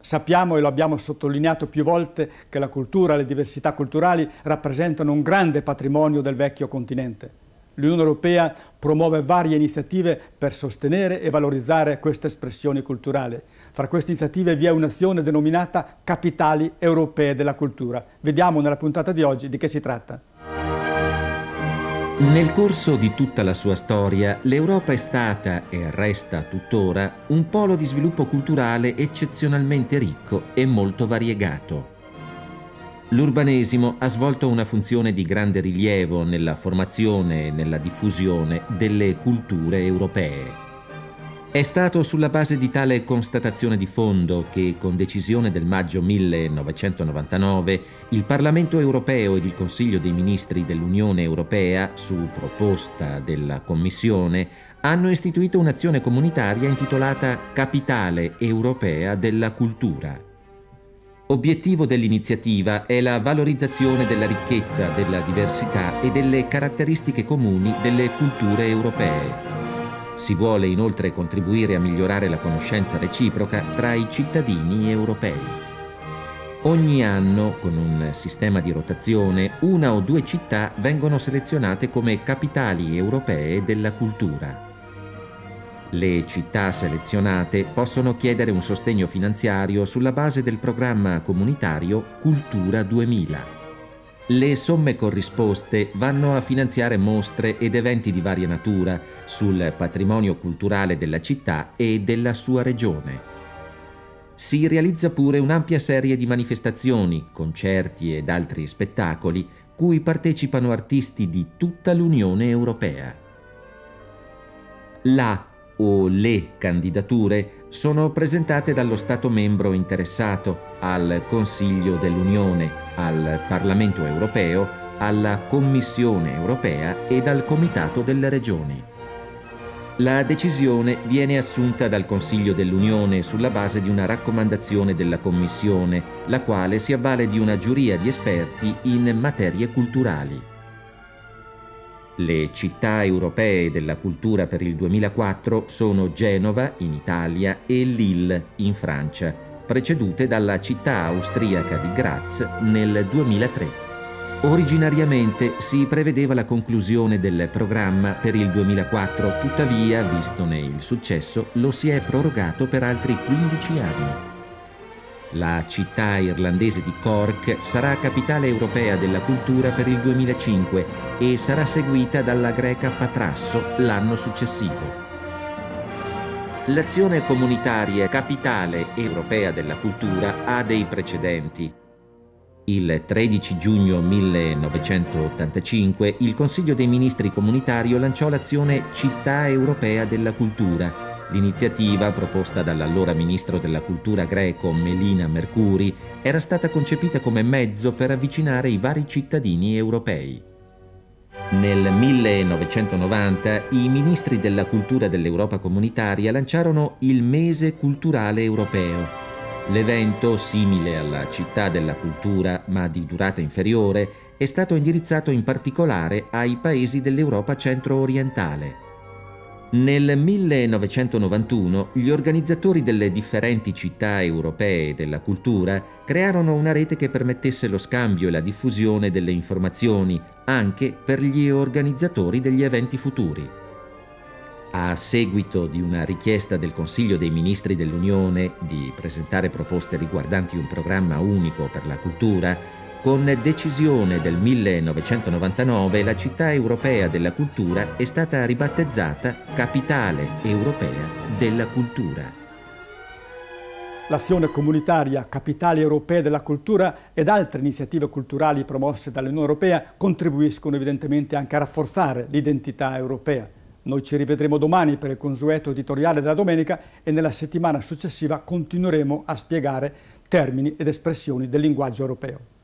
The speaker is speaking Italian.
Sappiamo e lo abbiamo sottolineato più volte che la cultura e le diversità culturali rappresentano un grande patrimonio del vecchio continente. L'Unione Europea promuove varie iniziative per sostenere e valorizzare queste espressioni culturali. Fra queste iniziative vi è un'azione denominata Capitali Europee della Cultura. Vediamo nella puntata di oggi di che si tratta. Nel corso di tutta la sua storia, l'Europa è stata e resta tuttora un polo di sviluppo culturale eccezionalmente ricco e molto variegato. L'urbanesimo ha svolto una funzione di grande rilievo nella formazione e nella diffusione delle culture europee. È stato sulla base di tale constatazione di fondo che, con decisione del maggio 1999, il Parlamento europeo ed il Consiglio dei Ministri dell'Unione Europea, su proposta della Commissione, hanno istituito un'azione comunitaria intitolata Capitale Europea della Cultura. Obiettivo dell'iniziativa è la valorizzazione della ricchezza, della diversità e delle caratteristiche comuni delle culture europee. Si vuole inoltre contribuire a migliorare la conoscenza reciproca tra i cittadini europei. Ogni anno, con un sistema di rotazione, una o due città vengono selezionate come capitali europee della cultura. Le città selezionate possono chiedere un sostegno finanziario sulla base del programma comunitario Cultura 2000. Le somme corrisposte vanno a finanziare mostre ed eventi di varia natura sul patrimonio culturale della città e della sua regione. Si realizza pure un'ampia serie di manifestazioni, concerti ed altri spettacoli cui partecipano artisti di tutta l'Unione Europea. La o le candidature sono presentate dallo Stato membro interessato al Consiglio dell'Unione, al Parlamento europeo, alla Commissione europea e al Comitato delle Regioni. La decisione viene assunta dal Consiglio dell'Unione sulla base di una raccomandazione della Commissione, la quale si avvale di una giuria di esperti in materie culturali. Le città europee della cultura per il 2004 sono Genova, in Italia, e Lille, in Francia, precedute dalla città austriaca di Graz nel 2003. Originariamente si prevedeva la conclusione del programma per il 2004, tuttavia, vistone il successo, lo si è prorogato per altri 15 anni. La città irlandese di Cork sarà capitale europea della cultura per il 2005 e sarà seguita dalla greca Patrasso l'anno successivo. L'azione comunitaria Capitale Europea della Cultura ha dei precedenti. Il 13 giugno 1985 il Consiglio dei Ministri comunitario lanciò l'azione Città Europea della Cultura. L'iniziativa, proposta dall'allora ministro della cultura greco Melina Mercouri, era stata concepita come mezzo per avvicinare i vari cittadini europei. Nel 1990 i ministri della cultura dell'Europa comunitaria lanciarono il Mese Culturale Europeo. L'evento, simile alla Città della Cultura ma di durata inferiore, è stato indirizzato in particolare ai paesi dell'Europa centro-orientale. Nel 1991 gli organizzatori delle differenti città europee della cultura crearono una rete che permettesse lo scambio e la diffusione delle informazioni anche per gli organizzatori degli eventi futuri. A seguito di una richiesta del Consiglio dei Ministri dell'Unione di presentare proposte riguardanti un programma unico per la cultura, con decisione del 1999 la città europea della cultura è stata ribattezzata Capitale Europea della Cultura. L'azione comunitaria Capitali Europee della Cultura ed altre iniziative culturali promosse dall'Unione Europea contribuiscono evidentemente anche a rafforzare l'identità europea. Noi ci rivedremo domani per il consueto editoriale della domenica e nella settimana successiva continueremo a spiegare termini ed espressioni del linguaggio europeo.